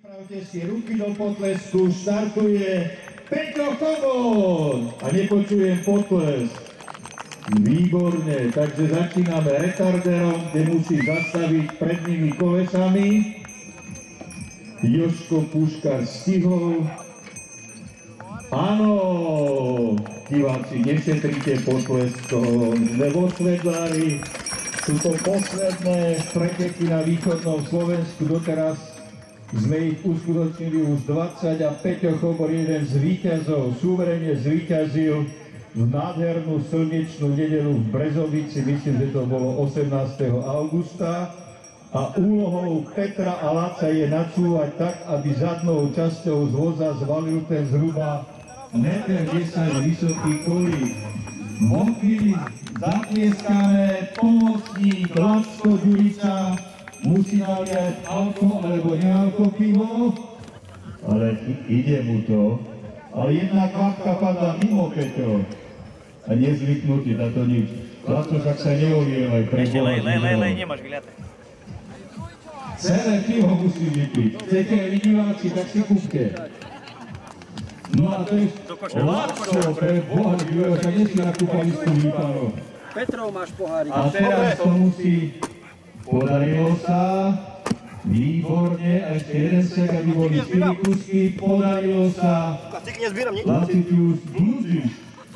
Pripravte si ruky do potlesku, štartuje Peťo Kobor a nepočujem potlesk. Výborne, takže začíname retarderom, kde musí zastaviť prednými kolesami. Jožko Puškar stihol. Áno, diváci, nešetrite potleskom, sme vo Svedlári. Sú to posledné preteky na východnom Slovensku, doteraz sme ich uskutočnili už 20 a Peťo Kobor, jeden z víťazov, súverene zvíťazil v nádhernú slnečnú nedeľu v Brezovici, myslím, že to bolo 18. augusta. A úlohou Petra a Laca je načúvať tak, aby zadnou časťou z voza zvalil ten zhruba 1,10 m vysoký kolík. Vo chvíli zatlieskame, pomocník Lacko Ďurica musí naliať alko alebo nealko pivo, ale ide mu to. Ale jedna kvapka padla mimo, Peťo. A nezvyknutý na to nič. Lacko, však sa neolievaj. Lej, nemáš vyliate. Celé pivo musí vypiť. Chcete diváci, tak si kúpte. No a to je Lacko, pre Boha živého, však nie si na kúpalisku vypadol. Petrov máš pohárik. A teraz to musí... Podarilo sa, výborne, a ešte jeden sek, aby boli 4 kusky, podarilo sa, Laci, ty už blúdiš.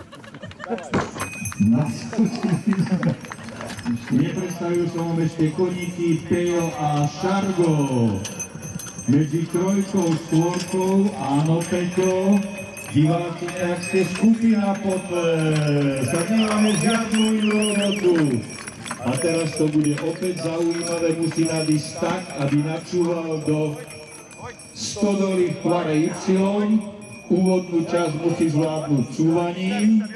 Nepredstavujú sa vám ešte koníky Pejo a Šargo. Medzi trojkou, štvorkou, áno, Peťo, diváci, ak ste skupina potles, tak nemáme žiadnu inú robotu. A teraz to bude opäť zaujímavé, musí nadísť tak, aby načúval do stodoly v tvare Y. Úvodnú časť musí zvládnuť cúvaním.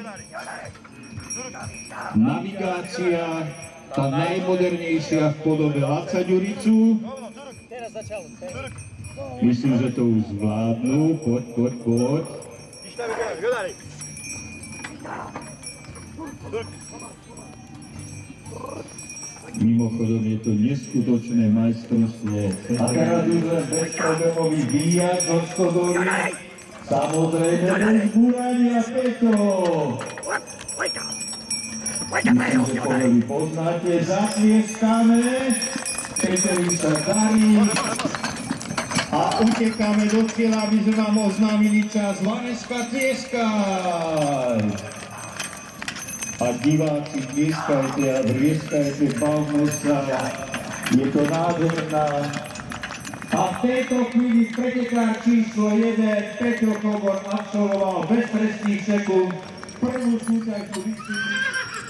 Navigácia, tá najmodernejšia v podobe Laca Ďuricu. Myslím, že to už zvládnu. Poď. Mimochodom je to neskutočné majstrovstvo. A teraz už len bezproblémový výjazd do stodoly. Samozrejme bez búrania, Peťo. Myslím, že povoli poznáte. Zatlieskame. Peťovi sa darí. A utekáme do cieľa, aby sme vám oznámili čas. Vaneska, tlieskaj. A diváci, tlieskajte a vrieskajte, bavme sa, je to nádherná. A v tejto chvíli pretekár číslo 1, Peťo Kobor, absolvoval bez trestných sekúnd prvú súťažnú disciplínu.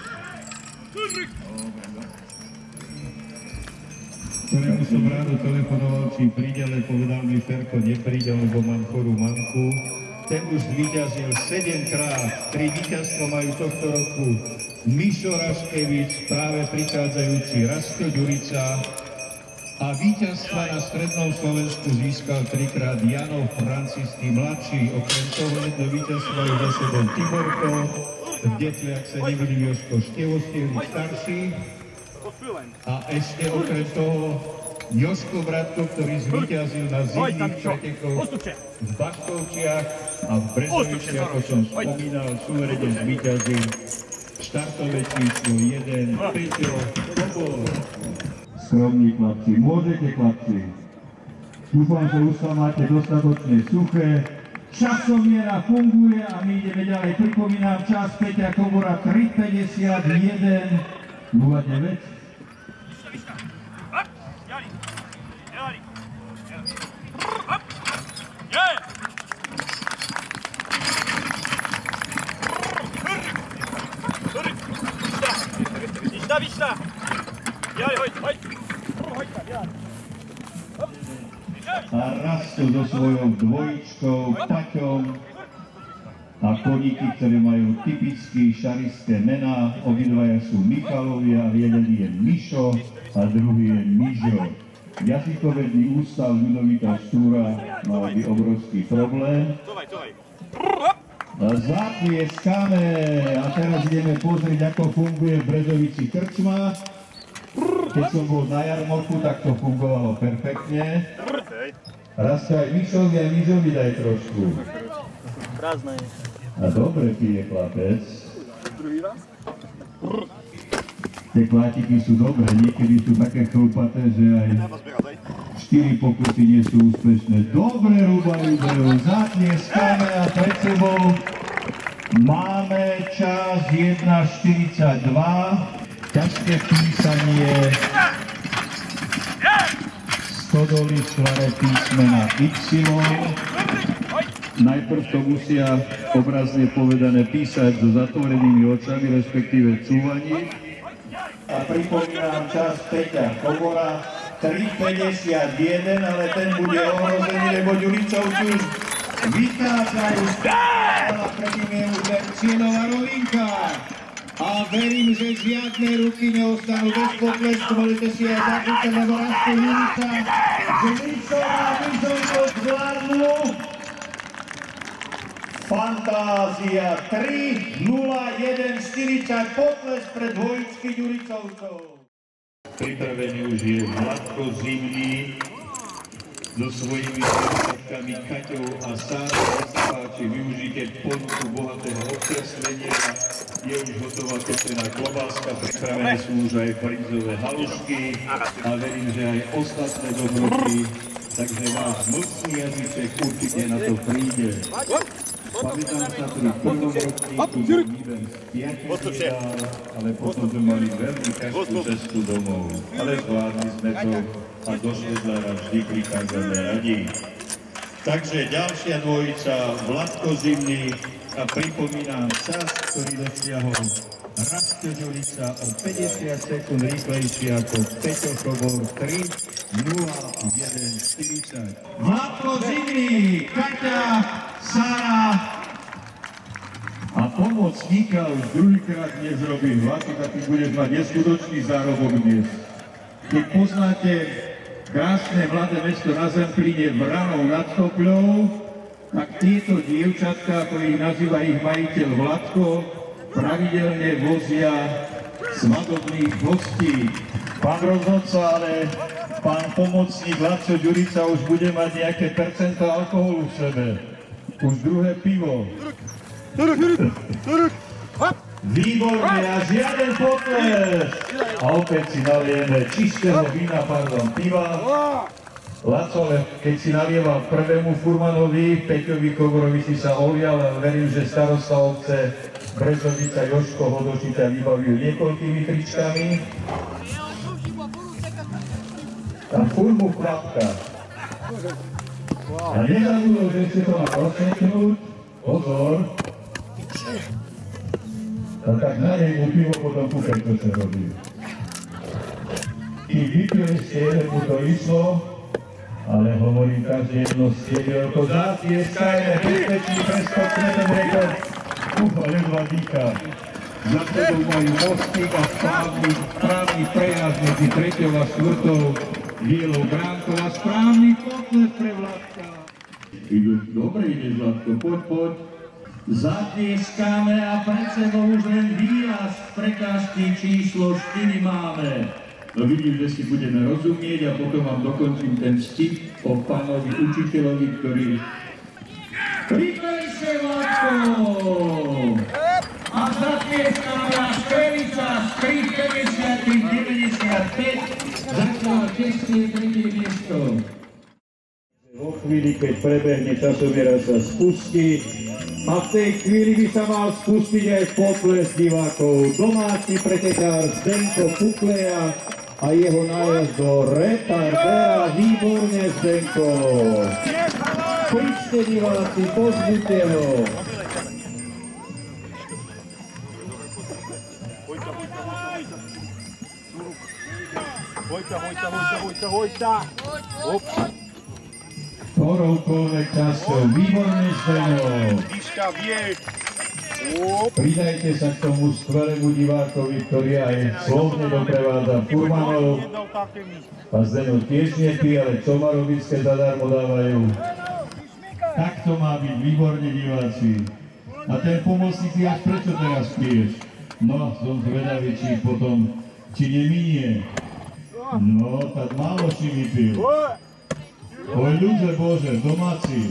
Ktorému som ráno telefonoval, či príde, ale povedal mi, Ferko, nepríde, lebo mám chorú mamku. Ten už zvíťazil 7-krát, 3 víťazstva majú tohto roku Mišo Raškevič, práve prichádzajúci Rastko Ďurica, a víťazstva na strednom Slovensku získal 3-krát Jano Francisky mladší. Okrem toho jedno víťazstvo majú za sebou Tiborko, v Detliach sa nebudím Jožko Števostielik starší, a ešte okrem toho Jožko Bratko, ktorý zvíťazil na zimných pretekoch v Bachtovčiach a v Brezoviciach, ako som spomínal, súverene zvíťazil štartové číslo 1, Peťo Kobor. Skromní chlapci, môžete chlapci. Dúfam, že už sa máte dostatočne suché. Časomiera funguje a my ideme ďalej. Pripomínam čas Peťa Kobora 3:51:09. Vyšta! A Rastko so svojou dvojičkou, Paťom a koníky, ktoré majú typické šarické mená. Obidvaja sú Michalovia, jeden je Mišo a druhý je Mižo. Jazykovedný ústav Ľudovita Štúra mal by obrovský problém. Zatlieskame a teraz ideme pozrieť, ako funguje v Brezovici krčma. Keď som bol na jarmoku, tak to fungovalo perfektne. Raz sa aj Mišovi daj trošku. Prázdne je. A dobre pije chlapec. Druhý raz? Tie klátiky sú dobré, niekedy sú také chlpaté, že aj 4 pokusy nie sú úspešné. Dobre rúbajú behu, zatlieskame a pred sebou máme čas 1:42. Ťažké písanie stodoly v tvare písmena Y. Najprv to musia obrazne povedané písať so zatvorenými očami, respektíve cúvaním. A pripomínam čas Peťa Kobora, 3:51, ale ten bude ohrozený, lebo Ďuricovci už vychádzajú z a predtým je už len cieľová rovinka. A verím, že žiadne ruky neostanú bez potlesku, môžete si aj zakúkať, lebo rastú Ďurica. Ďuricov a Vyzonko zvládnu. Fantázia 3:01:40 potles pre dvojičky Ďuricovcov. Pripravený už je Vladko Zimný so svojimi dievčatkami Kaťou a Sárou. Nech sa páči, využite ponuku bohatého občerstvenia. Je už hotová pečená klobáska, pripravené sú už aj frinzové halušky a verím, že aj ostatné dobroty. Takže váš mocný jazyček určite na to príde. Pamätám sa pri prvom ročníku bol výber z 5 medál, ale potom sme mali veľmi ťažkú cestu domov. Ale zvládli sme to a do Švedlára vždy prichádzame radi. Takže ďalšia dvojica, Vladko Zimný, a pripomínam čas, ktorý dosiahol Rastio Ďurica o 50 sekúnd rýchlejšie ako Peťo Kobor, 3:01:40. Vladko Zimný, Kaťa, Sára a pomocníka už druhýkrát dnes robí Vladko, taký budeš mať neskutočný zárobok dnes. Keď poznáte krásne mladé mesto na Zemplíne Vranov nad Topľou, tak tieto dievčatka, ako ich nazýva ich majiteľ Vladko, pravidelne vozia svadobných hostí. Pán rozhodca, ale pán pomocník Laco Ďurica už bude mať nejaké percento alkoholu v sebe. Už druhé pivo. Výborne a žiaden potles. A opäť si nalieme čistého vína, piva. Laco, keď si nalieval prvému furmanovi, Peťovi Koborovi si sa olial, ale verím, že starosta obce Brezovica Jožko Hodočita vybavil niekoľkými tričkami. A furmu chlapka. A nezabudol, že si to má prosvetnúť. Pozor. A tak na nej mu pivo potom kúkaj, čo sa robí. Keď vypili ste, jeden mu to išlo, ale hovorím každé jedno stiedelko, zatieskajme, bezpečný preskočme ten rekord. Ledva dýcha. Za sebou majú mostík a správny prejazd medzi 3. a 4. bielou bránkou a správny potles pre Vladka. Dobre ide, Vladko, poď. Zatieskáme a pred sebou už len výjazd prekážky číslo 4 máme. No vidím, že si budeme rozumieť a potom vám dokončím ten vtip o pánovi učiteľovi, ktorý... Rýchlejšie, Vladko! A zatieskáme a Škrelica z 3:53:95 začala tesne 3. miesto. Vo chvíli, keď prebehne časomiera, sa spustí a v tej chvíli by sa mal spustiť aj potles divákov. Domáci pretekár Zdenko Pukleja a jeho nájazd do retardera. Výborne, Zdenko. Príďte diváci, pozbuďte ho. Hojta. Ktoroukoľvek časťou, výborne, Zdeno. Pridajte sa k tomu skvelému divákovi, ktorý aj slovne doprevádza furmanov. A Zdeno tiež nepí, ale Čomarovické zadarmo dávajú. Tak to má byť, výborne, diváci. A ten pomocník, ty až prečo teraz piješ? No, som zvedavý, či potom, či neminie. No, tak málo si vypil. Oj, ľuže Bože, domáci.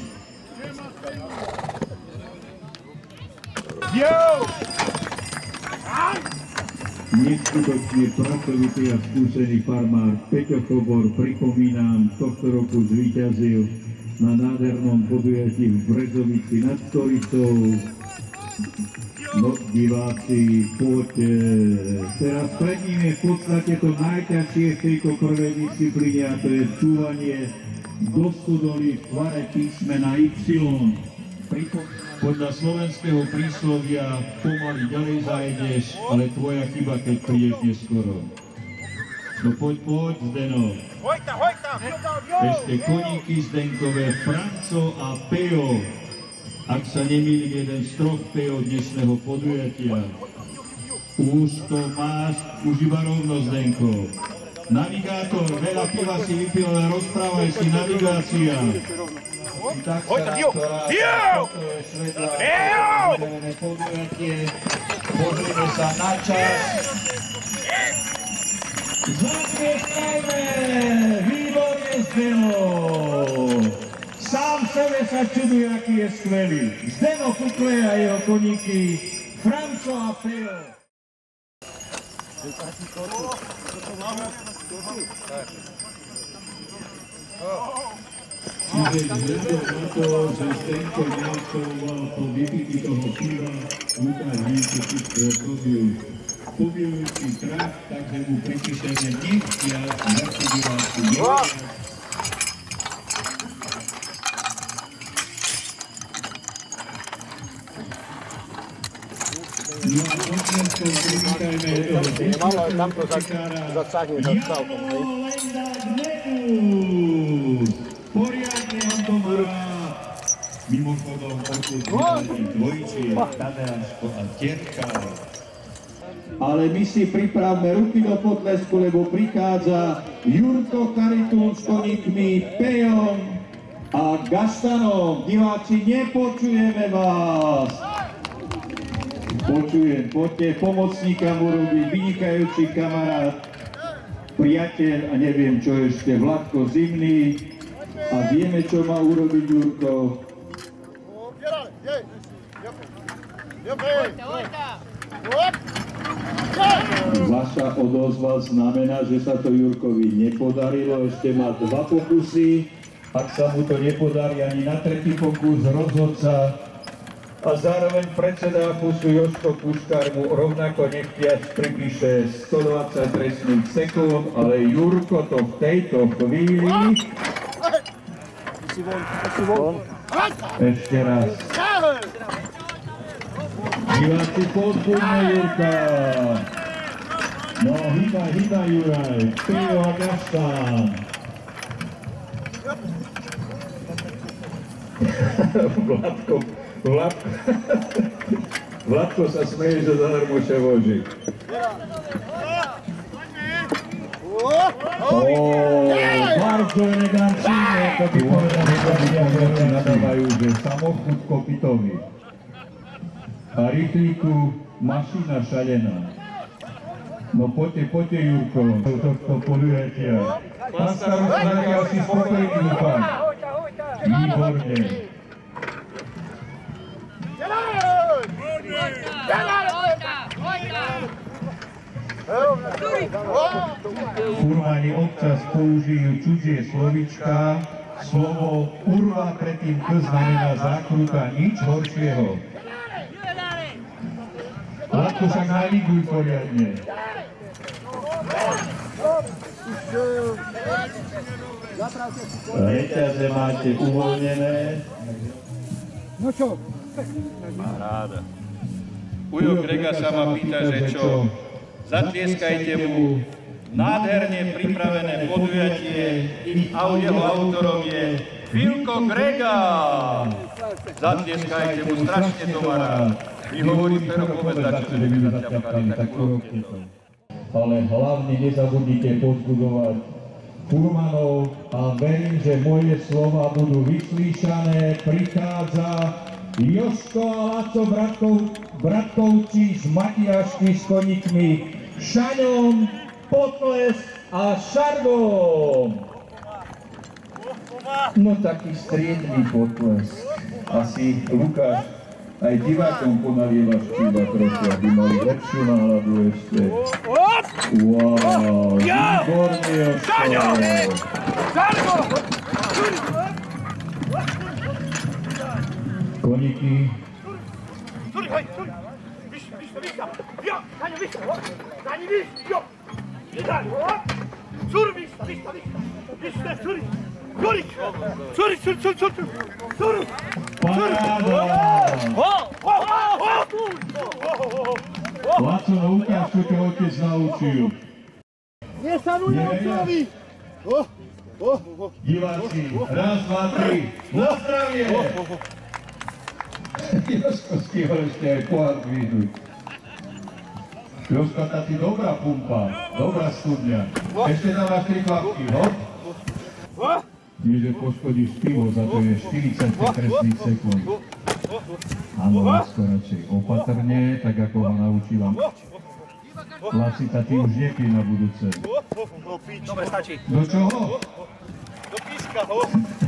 Neskutočne pracovitý a skúsený farmár Peťo Kobor, pripomínam, tohto roku zvíťazil na nádhernom podujatí v Brezovici nad Storicou. No, diváci, poďte. Teraz pred ním je v podstate to najťažšie v tejto prvej disciplíne, a to je cúvanie do studoly v tvare písmena Y. Podľa slovenského príslovia pomaly ďalej zajdeš, ale tvoja chyba, keď prídeš neskoro. No poď, Zdeno. Ešte koníky Zdenkové, Franco a Pejo. Ak sa nemýlim, jeden z troch Pejo dnešného podujatia. Už to máš, už iba rovno, Zdenko. Navigátor, veľa piva si vypil, ale rozprávaj si, navigácia. Pozrime sa na čas. Zatlieskajme! Výborne, Zdeno! Sám sebe sa čuduje, aký je skvelý. Zdeno Kukle a jeho koníky, Franco a Pejo. Čiže vzhľadom na to, že Zdenko neodsoloval po vypití toho piva, Lukáš Vinčík spôsobil pobijujúci strach, takže mu pripíšeme nechtiaľ zastudovací dievčat. No a posledkou privítajme toho desátého kočikára Jano Lenda Gnetus. Poriadne on to má. Mimochodom počuť dvojičie, Tadeáško a Terka. Ale my si pripravme ruky do potlesku, lebo prichádza Jurko Karitún s koníkmi Pejom a Gaštanom. Diváci, nepočujeme vás. Počujem, poďte, pomocníka mu robí vynikajúci kamarát, priateľ a neviem čo ešte, Vladko Zimný. A vieme, čo má urobiť Jurko. Vaša odozva znamená, že sa to Jurkovi nepodarilo, ešte má 2 pokusy. Ak sa mu to nepodarí ani na 3. pokus, rozhodca a zároveň predseda APUSu Jožko Puškár mu rovnako nechtiac pripíše 120 trestných sekúnd, ale Jurko to v tejto chvíli... Ešte raz. Diváci, podpúďme Jurka. No, hýba Juraj. Pejo a Gaštan. Vladko sa smeje, že zadarmo sa voží. Bardzo elegancyjnie, to by povedali, že nadávajú, že samochód kopytový. A rýchliku mašina šalená. No poďte, Jurko, do tohto podujatia. Pán starosta, ja si spokojný, dúfam. Výborne. Furmáni občas použijú cudzie slovíčka. Slovo urva predtým K znamená zákruta, nič horšieho. Vladko, sa naviguj poriadne. Reťaze máte uvoľnené. No čo? Paráda. Ujo Grega sa ma pýta, že čo? Zatlieskajte mu. Nádherne pripravené podujatie a jeho autorom je Vilko Grega. Zatlieskajte mu, strašne to má rád. Vy hovorí, pero povedať, čo ste mi zaťapkali, tak urobte to. Ale hlavne nezabudnite povzbudzovať furmanov a verím, že moje slova budú vyslíšané. Prichádza Jožko a Laco Bratkovci z Matiašky s koníkmi Šaňom, Potlesk a Šargom. No taký striedný potlesk. Asi Lukáš aj divákom ponalievaš piva trochu, aby mali lepšiu náladu ešte. Wow, výborný Jožko. Koníky. Laco, no ukáž, čo ťa otec naučil. Nesanuje otcovi! Diváci, raz, dva, tri, na zdravie! Jožko stihol ešte aj pohár dvihnúť. Jožko, tá ty dobrá pumpa, dobrá studňa. Ešte dávaš 3 klapky, hop? Nie, že poškodíš pivo, za to je 45 trestných sekúnd. Áno, Laco, radšej opatrne, tak ako ho naučila. Lacita, ty už nepij na budúce. Dobre, stačí. Do čoho? Do píska, ho.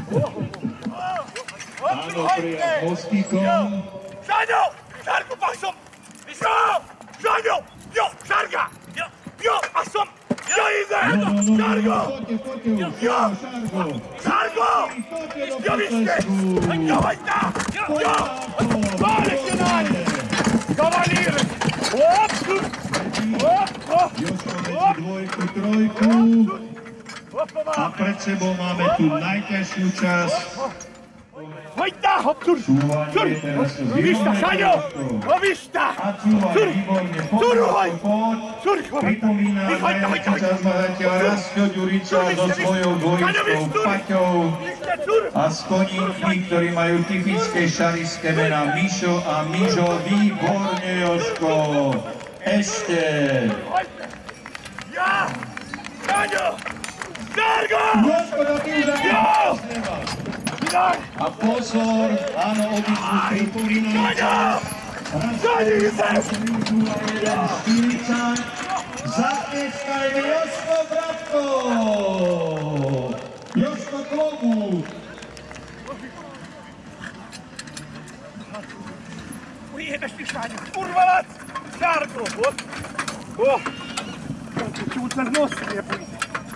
Áno, prijať mostíkom. Žaňo! Žarku, pasom! Vyšlo! Žaňo! Jo, Žarka! Jo, pasom! Jo, ide! Žarko! Poďte už, Šargo! Žarko! Jo, vyšte! Jo, hojta! Jo! Pálek je náň! Kavalír! Hop! Jožko medzi dvojku, trojku. A pred sebou máme tu najťažšiu časť. Hojta! Hop, tur! Čúvanie, teraz to Vyšta, Žaňo! výborné. Vyšta! A čúvaj, výborne, poď. Pripomíname, že sa zbavateľ Rastio Ďurica so svojou dvojičkou Paťou a s koníkmi, ktorí majú typické šarišské mená Mišo a Mižo. Výborne, Jožko! Ešte! Ja! Žaňo! Žarko! Jožko, do ty už Vydaj! a pozor, áno, obidvu pripomínajúce. Zatlieskajme Jožko, bratko! Jožko, klobúk! Ujebeš ty, Žaňo! Kurva lac! Žarko! Čuť na nos nie pôjde.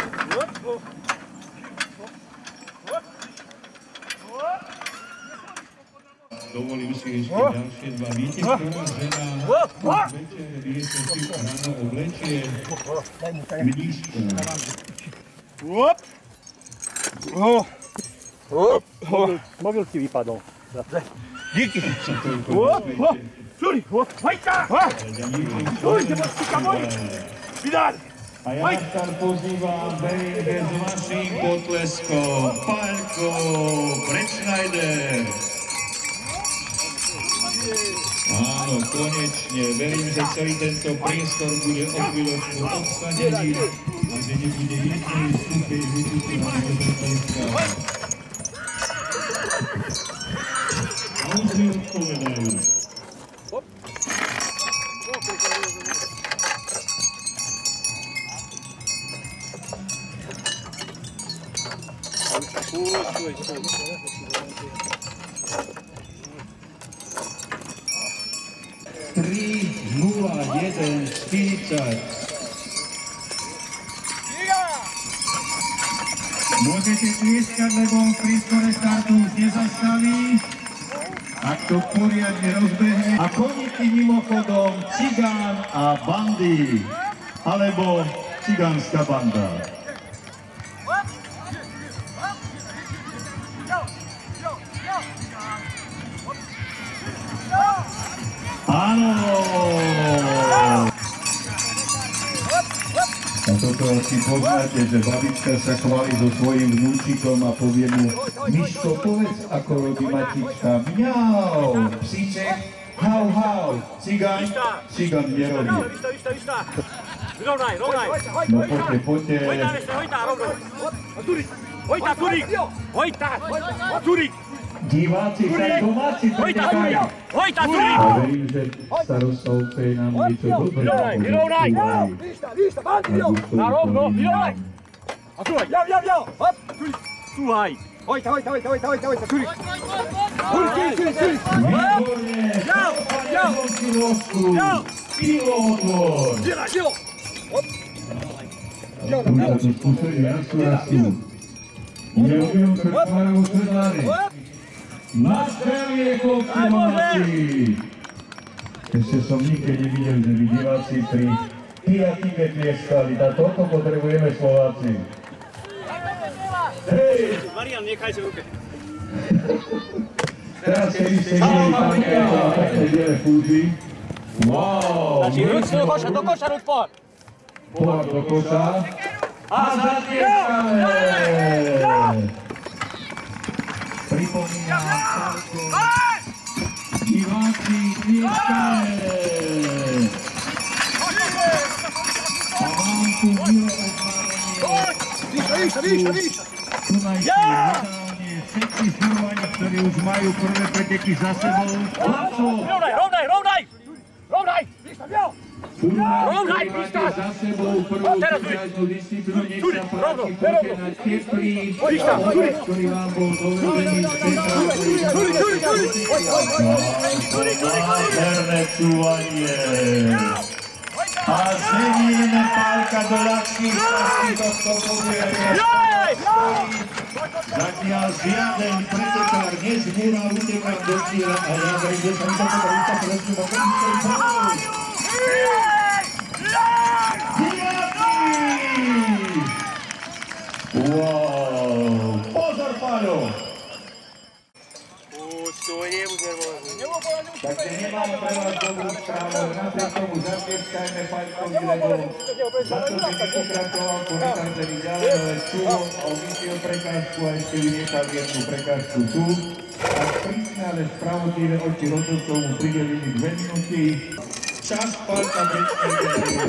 Dovolím si ešte ďalšie dva. Viete, ktorá žena večer rieše si ráno oblečie mníška. Mobil ti vypadol. Díky. Čuri, hojta! Čuri, že máš si kamori! Vydaj! A ja vás tam pozývam, verím, bez vašim potleskom. Paľko, Brettschneider. Áno, konečne. Verím, že celý tento priestor bude o chvíľočku obsadený a že nebude jednej suchej vytúky na potleská. A už mi odpovedajú. Môžete tlieskať, lebo v prístore štartu už nezastaví. Ak to poriadne rozbehne. A koníky mimochodom Cigán a bandy. Alebo cigánska banda. Áno! A toto asi poznáte, že babička sa chváli so svojím vnúčikom a povie mu: Miško, povedz, ako robí matička. Mňau! Psíček, hau, hau. Cigán nerobí. Vyšta. Rovnaj. No poďte. Hojta, rovno. Hojta, Turik. Diváci, aj domáci, pretekajú. Hojta, Turik. A verím, že starosta obce nám niečo dobre Vyrovnaj. Vyšta, bandy, jo! Na rovno, vyrovnaj. A súhaj. Súhaj. Hojte, Čuri. Výborne, stopanie vonky vosku, kilo otvor. Túto to skúsení rastú. Neudiom krtvajú sedlány. Na zdravie, chlopci moci. Ešte som nikdy nevidel, že by diváci pri Tiatime tlieskali. Na toto potrebujeme Slováci. Hej! Marian, nechajte v ruke. Teraz kedy ste videli takéto a také biele fúzy. Wow! Ruč do koša, ruč pohľad. Pohľad do koša. A zatieskame! Pripomínam Sarko. Diváci, tlieskame! A mám tu milé oznámenie. Tunajšie vydávanie všetkých furovaní, ktorí už majú prvé preteky za sebou. Rovnaj! Furovaní, ktorí máte za sebou prvú súťažnú disciplínu, nech sa páči pokenať teplý obed, ktorý vám bol dovedený z nádherné cúvanie. A zmeníme pálka do ľahších častí tohto podujatia. Zatiaľ žiaden pretekár nezbúral utekať do cieľa a ja verím, že sa mi to podarúca presne na končnej pravdu. Diváci! Wow! Pozor, Páľo! Takže nemám pre vás dobrú správu, napriek tomu zatlieskajme Paľkovi, lebo za to, že nepokračoval po vychádzení ďalej, ale súhod a vyšiel prekážku a ešte vynechal jednu prekážku tu. A prísne, ale spravodlivé oči rozhodcov mu pridelili 2 minúty. Čas Paľka Brečka je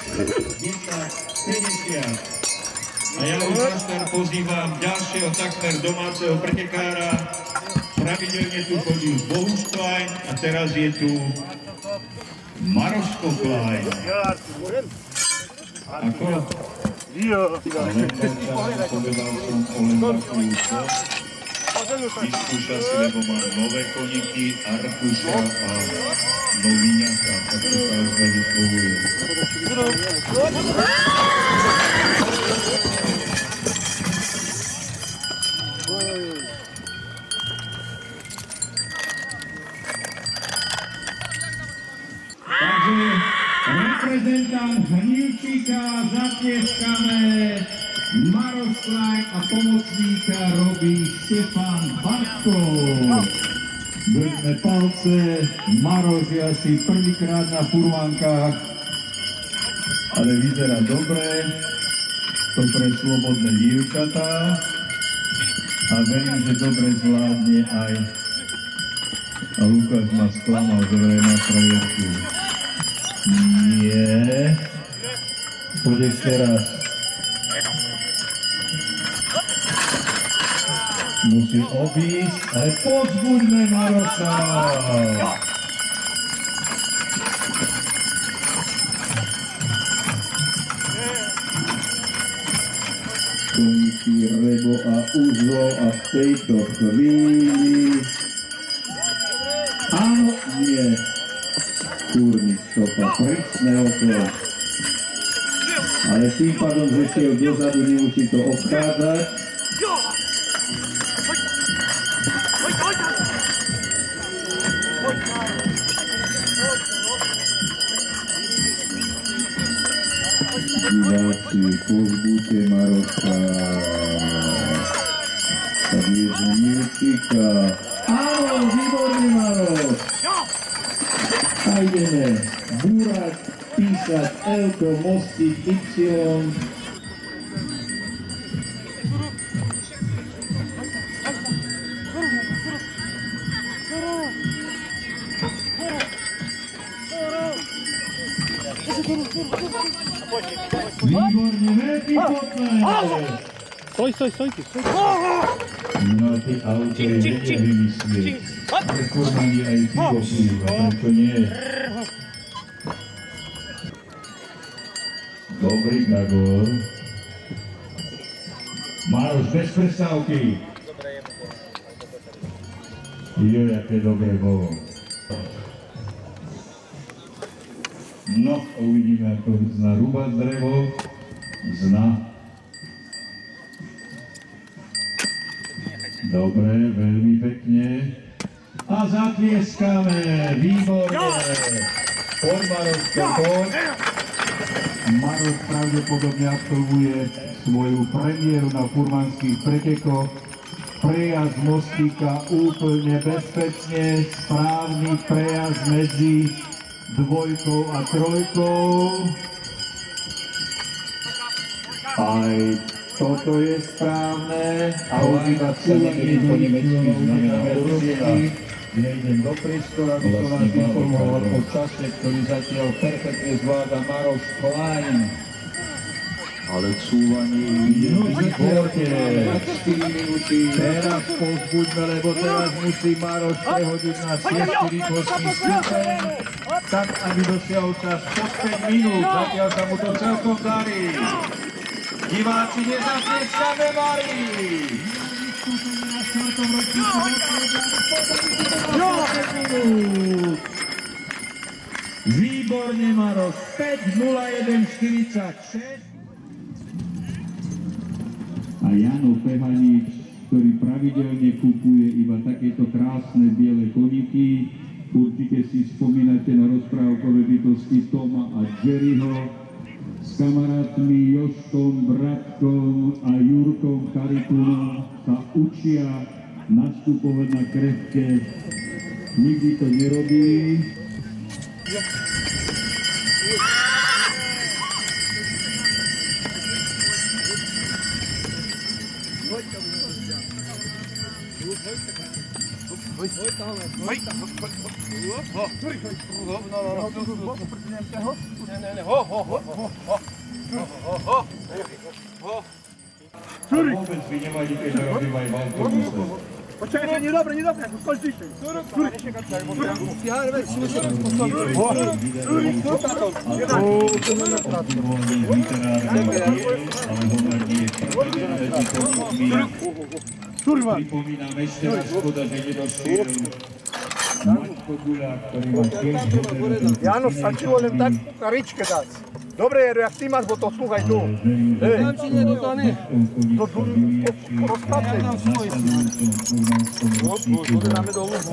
6:10:50. A ja už zastár pozývam ďalšieho takmer domáceho pretekára. Pravidelne tu chodil Bohuš Klein a teraz je tu Maroško Klein. Ako? Povedal som o Lembachu účo. Vyskúša si, lebo má nové koníky, Artuša a Noviňaka. Tak to sa už vyslovuje. Takže reprezentant Hnilčíka zatlieskame, Maroš Klein a pomocníka robí Štefan Bartko. Držme palce, Maroš je asi prvýkrát na furvankách, ale vyzerá dobre, to pre slobodné dievčatá a verím, že dobre zvládne aj. A Lukáš ma sklamal, že vraj má frajerku. Nie. Poď ešte raz. Musí obísť, ale pozbuďme Maroša. Koníky Rebo a Uzo a v tejto chvíli... Áno, nie. Kurník stopa, prísne okolo. Ale tým pádom, že šiel dozadu, nemusí to obchádzať. Diváci, pozbuďte Maroša. Tak je Hnilčíka. Áno, výborný Maroš. A ideme búrať, písať L-ko, mostík, Y. Výborne, veľký potles. Stoj. No ty auto je nevymyslieť. Ale kurmani aj pivo píva, prečo nie? Dobrý Gagor. Maroš bez prestávky. Jo, jaké dobré bolo. No, uvidíme, ako zna rúbať drevo. Zna. Dobre, veľmi pekne. A zatlieskame, výborne. Poď, Maroško, poď. Maroš pravdepodobne absolvuje svoju premiéru na furmanských pretekoch. Prejazd mostíka úplne bezpečne, správny prejazd medzi 2 a 3. Aj toto je správne. A užívať sa niekedy po nemecky znamená rozdiely. Ja idem do priestoru, aby som vás informoval o čase, ktorý zatiaľ perfektne zvláda Maroš Klein. Ale cúvanie je výborne. 4 minúty. Teraz pozbuďme, lebo teraz musí Maroš prehodiť na 6 rýchlostný stupeň, tak aby dosiahol čas pod 5 minút. Zatiaľ sa mu to celkom darí. Diváci, nezatlieskame Mari! Výborne, Maroš. 5:01:46. A Jano Pehaník, ktorý pravidelne kupuje iba takéto krásne biele koníky. Určite si spomínate na rozprávkové bytosti Toma a Jerryho. S kamarátmi Joškom, Bratkom a Jurkom Karikunom sa učia nastupovať na krehké. Nikdy to nerobili. Vôbec by nevadí, keď to robím aj v autobuse. Počkaj, nie dobre, skočíš. Pripomínam ešte raz, škoda, že nedošiel Maťko Guľák, ktorý má tiež hodinu. Jano, stačilo len tak karičke dať. Dobre, jak ty máš, bo to slúchaj tu. Tam ti nedostane. To tu rozpadne. Dáme do ľubu.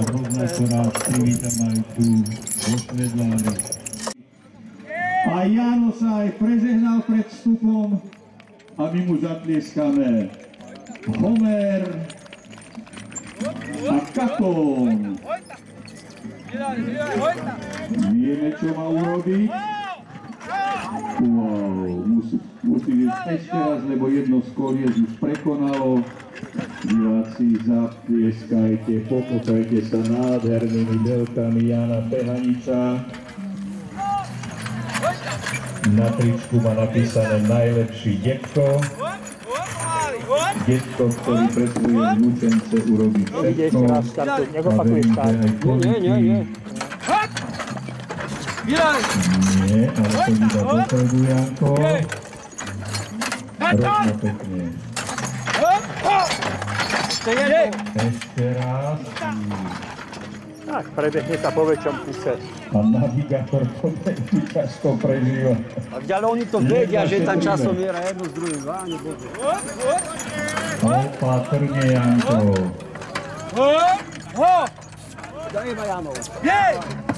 A Jano sa aj prežehnal pred vstupom a my mu zatlieskame. Homer a Katon. Vieme, čo má urobiť. Wow, musí ísť ešte raz, lebo jedno z kolies už prekonalo. Diváci, zatlieskajte, pokopajte sa nádhernými delkami Jana Pehaniča. Na tričku má napísané najlepší detko. Detko, ktorý pre svoje vnúčence urobí všetko. A verím, že aj koníky. Nie, ale to iba dopredu, Janko. Rovno pekne. Ešte raz. Tak, prebehne sa po väčšom kuse. A navigátor to veľmi často prežíva. Ale oni to vedia, že tam časomiera jedno s druhým. Váne Bože. Opatrne, Janko. Daj ma Janov. No,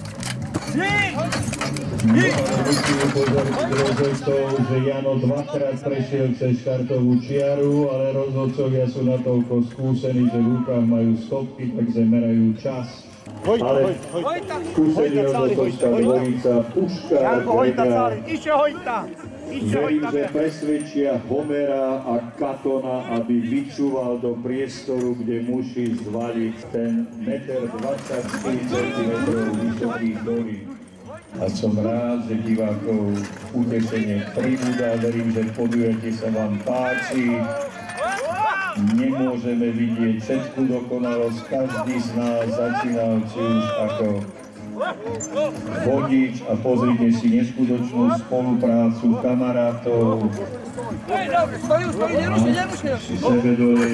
ale musím upozorniť rozhodcov, že Jano dvakrát prešiel cez štartovú čiaru, ale rozhodcovia sú natoľko skúsení, že v rukách majú stopky, takže merajú čas. Ale skúsený rozhodcovská dvojica Puškár Gregar, verím, že presvedčia Homera a Katona, aby vyčúval do priestoru, kde musí zvaliť ten 1,24 cm vysoký dolík. A som rád, že divákov utešenie pribúda, verím, že podujatie sa vám páči. Nemôžeme vidieť všetku dokonalosť, každý z nás začínal či už ako vodič a pozrite si neskutočnú spoluprácu kamarátov, Stojú, nerušuj. Sebe dole.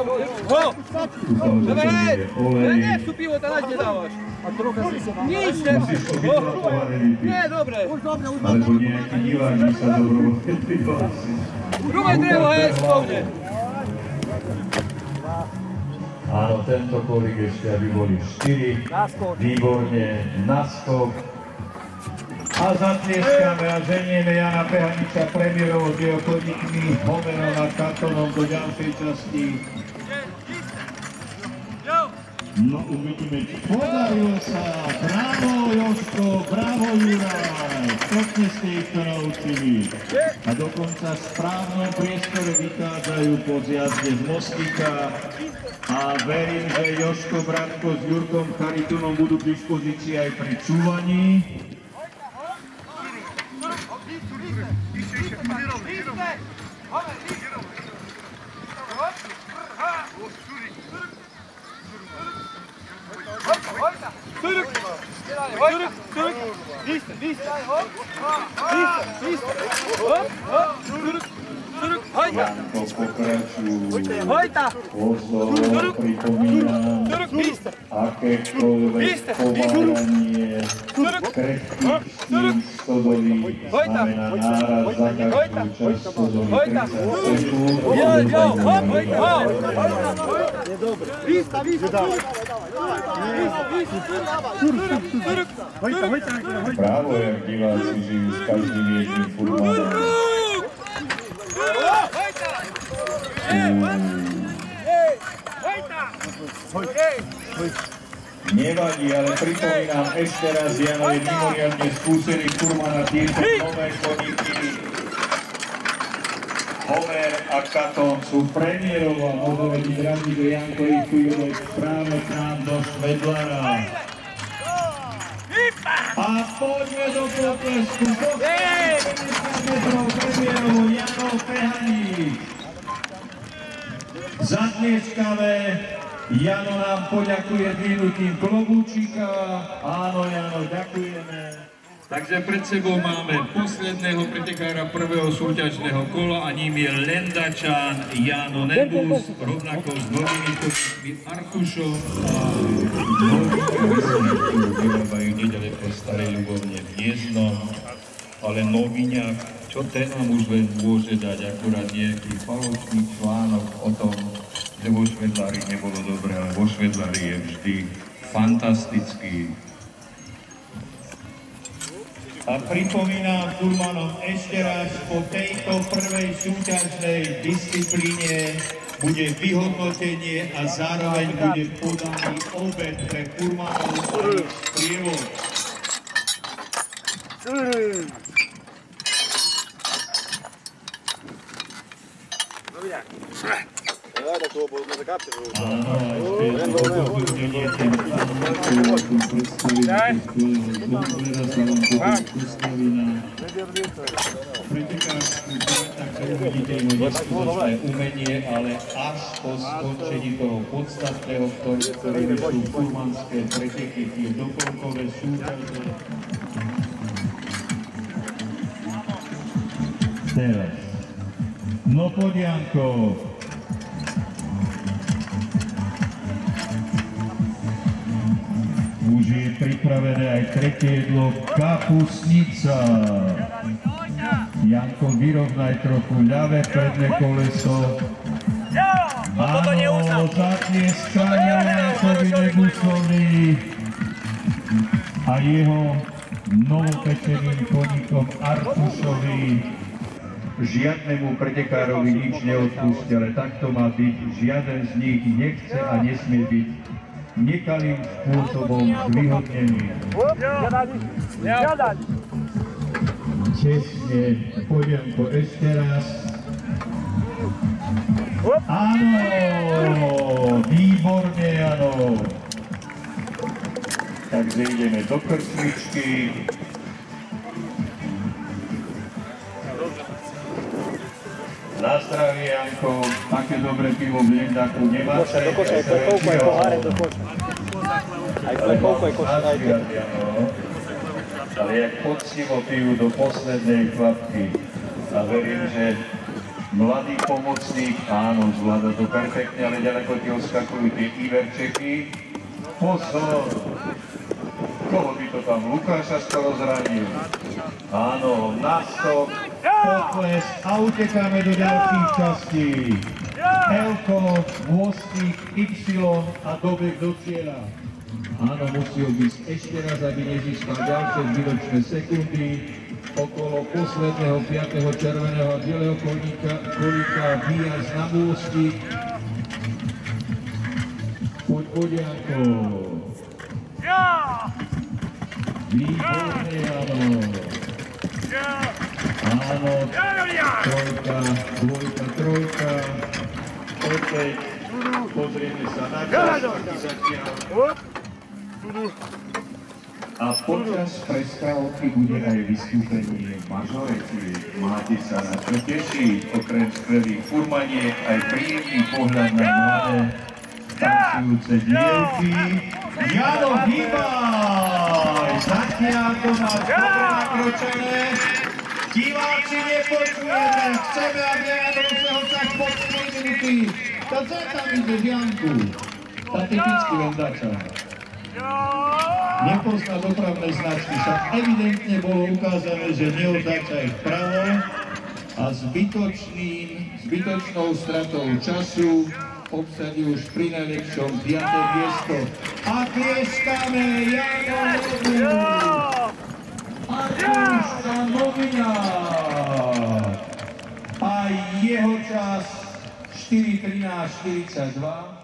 Nie, vstúpivo, to naď nedávaš. Nič, Musíš obidva pohľady vypiť. nie, dobre. Alebo nejaký divák by sa dobrovoľne prihlásil. Druhé drevo, spovne. Áno, tento kolík ešte, aby boli 4. Výborne, naskok. A zatlieskame a ženieme Jana Pehaniča premiérovo s jeho koníkmi, Homerom a Katonom do ďalšej časti. No uvidíme, či podarilo sa. Bravo Jožko, bravo Juraj. Pekne ste ich to naučili. A dokonca v správnom priestore vychádzajú po zjazde z mostíka. A verím, že Jožko, Bratko s Jurkom Charitunom budú k dispozícii aj pri čúvaní. Janko pokračujú. Pozor, pripomínam, akékoľvek pováranie krehkých stín stodolí znamená náraz za každú časť stodolí 30 sekúnd. Právo, jak diváci žijú s každým jedným furmanom. Nevadí, ale pripomínam ešte raz, Jano je mimoriadne skúsený furman a tieto nové koníky Homer a Katon sú premiérovo a môžeme byť radi, že Janko ich tu ide práve k nám do Švedlára. A poďme do potlesku, do 50 metrov premiérovo Jano Pehaník. Zatlieskame. Jano nám poďakuje dvihnutím klobúčika. Áno, Jano, ďakujeme. Takže pred sebou máme posledného pretekára prvého súťažného kola a ním je Lendačan Jano Nebus, rovnako s novými koníkmi Artušom a ktorú vyrábajú nedaleko Starej Ľubovne v Hniezdnom. Ale noviňák, čo ten nám už len môže dať, akurát nejaký falošný článok o tom, že vo Švedlári nebolo dobré, ale vo Švedlári je vždy fantastický. A pripomínam furmanom ešte raz, po tejto prvej súťažnej disciplíne bude vyhodnotenie a zároveň bude podaný obed pre furmanov a ich sprievod. Umenie, ale až po skončení toho podstatného, ktorými sú furmanské preteky, tie doplnkové súťaže. Teraz. No poď, Janko. Už je pripravené aj tretie jedlo, kapusnica. Janko, vyrovnaj trochu ľavé predné koleso. Áno, zatlieskania Jankovi Nebusovi a jeho novopečeným koníkom Artušovi. Žiadnemu pretekárovi nič neodpustia, ale takto má byť. Žiaden z nich nechce a nesmie byť nekalým spôsobom zvýhodnený. Čestne, Podianko ešte raz. Áno, výborne, áno. Takže ideme do krčmičky. Na zdravie, Janko, také dobré pivo v Lendaku nemáte. Do koša, koľko je poháre do koša. Aj koľko je koša, dajte. Ale jak poctivo pijú do poslednej kvapky. A verím, že Mladý pomocník, áno, zvláda to perfektne, ale ďaleko ti odskakujú tie Iverčeky. Pozor! Koho by to tam? Lukáša skoro zranil. Áno, náskok, pokles a utekáme do ďalších častí. Elko, môstik, Y a dobeh do cieľa. Áno, musí obísť ešte raz, aby nezískal ďalšie zbytočné sekundy. Okolo posledného 5. červeného a bieleho kolíka výjazd na môstik. Poď Odianko. Výborné, áno. Áno, trojka, dvojka, trojka. Opäť pozrieme sa na čas, aký zatiaľ. A počas prestávky bude aj vystúpenie mažorety. Máte sa na čo tešiť, okrem skvelých furmaniek, aj príjemný pohľad na mladé tancujúce dievky. Jano, hýbaj! Zatiaľ to má dobre nakročené. Diváci nepočujeme, chceme, aby Jano sa ho tak pod 4 minúty. To co tam ide, Janku? Tá typicky len začal. Nepozná dopravné značky, však evidentne bolo ukázané, že neotáčaj vpravo a zbytočnou stratou času obsadí už pri najlepšom 5. miesto. A tlieskame Janovi! Artúška novinár! A jeho čas 4:13:42.